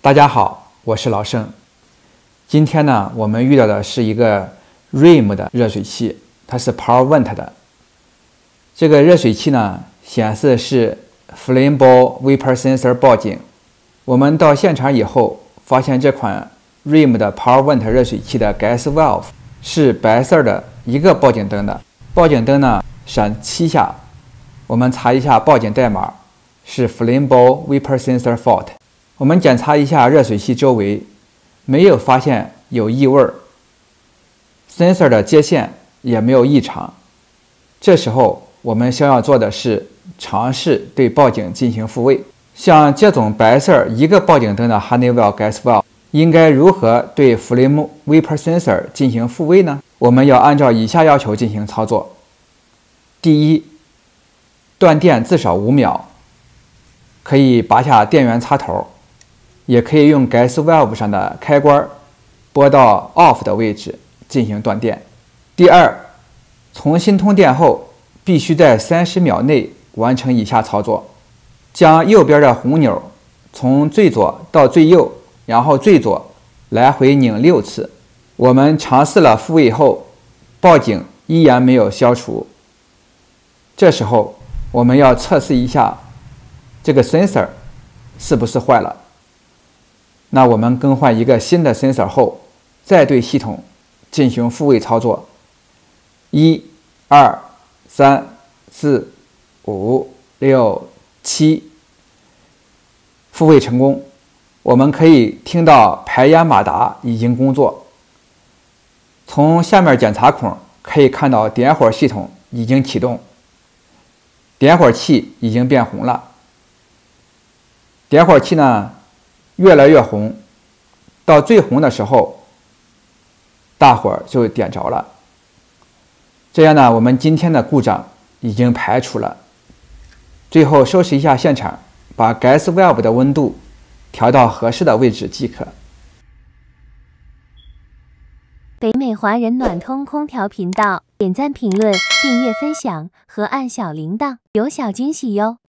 大家好，我是老盛。今天呢，我们遇到的是一个 REAM 的热水器，它是 PowerVent 的。这个热水器呢，显示是 Flammable Vapor Sensor 报警。我们到现场以后，发现这款 REAM 的 PowerVent 热水器的 Gas Valve 是白色的一个报警灯的，报警灯呢闪7下。我们查一下报警代码，是 Flammable Vapor Sensor Fault。我们检查一下热水器周围，没有发现有异味 ，sensor 的接线也没有异常。这时候我们需要做的是尝试对报警进行复位。像这种白色一个报警灯的 Honeywell Gas Valve， 应该如何对 Flame Vapor Sensor 进行复位呢？我们要按照以下要求进行操作。第一，断电至少5秒，可以拔下电源插头。也可以用 Gas Valve 上的开关拨到 Off 的位置进行断电。第二，重新通电后必须在30秒内完成以下操作：将右边的红钮从最左到最右，然后最左来回拧6次。我们尝试了复位后，报警依然没有消除。这时候我们要测试一下这个 sensor 是不是坏了。那我们更换一个新的 sensor 后，再对系统进行复位操作。1、2、3、4、5、6、7，复位成功。我们可以听到排烟马达已经工作。从下面检查孔可以看到点火系统已经启动，点火器已经变红了。点火器呢越来越红，到最红的时候，大火就点着了。这样呢，我们今天的故障已经排除了。最后收拾一下现场，把 Gas Valve 的温度调到合适的位置即可。 北美华人暖通空调频道，点赞、评论、订阅、分享和按小铃铛，有小惊喜哟！